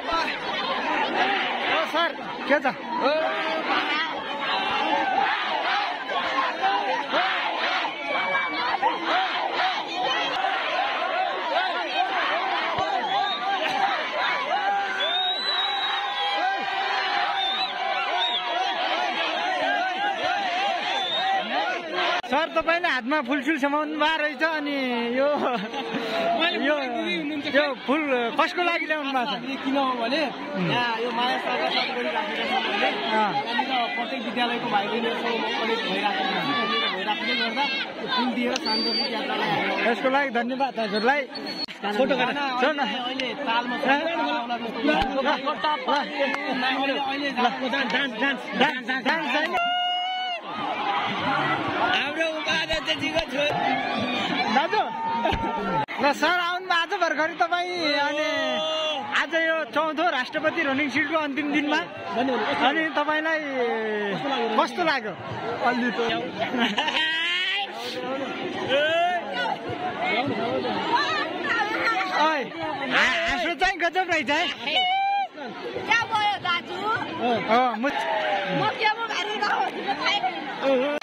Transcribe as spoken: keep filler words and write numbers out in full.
sir के छ sir तपाईले हातमा फुलसुल समाउनु भएको रहेछ अनि यो यो यो फुल कसको लागि ल्याउनु भएको छ किन हो भने यहाँ यो माया सागर गरिराखेको छ भने यहाँनिर प्रत्येक विद्यालयको भाइ बहिनीहरू कलेज भइराखेको छ भइराखेकोले गर्दा फुल दिएर सान्दर्भिक यात्रालाई यसको लागि धन्यवाद हजुरलाई फोटो खिच्न अहिले तालमा हाम्रो उपाध्याय त्यतिको छु दाजु ल सर आउनु आज भर्खरै तपाईँ अनि आज यो चौधौँ राष्ट्रपति रनिङ सिटको अन्तिम दिनमा अनि तपाईँलाई कस्तो लाग्यो अलि त हाँसो चाहिँ गजब रहेछ है क्या भयो दाजु अँ म म के म